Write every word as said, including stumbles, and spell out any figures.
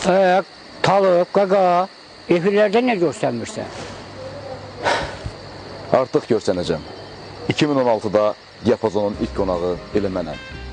Ə, talıq, qaqa, efirlərdə nə görsənmirsən? Artıq görsənəcəm. iki min on altıda Diapazonun ilk qonağı elə mənəm.